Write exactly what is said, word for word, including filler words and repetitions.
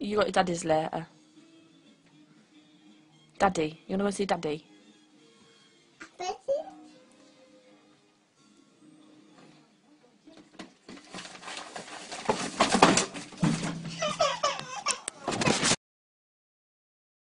You got your daddy's later. Daddy. You wanna go see daddy?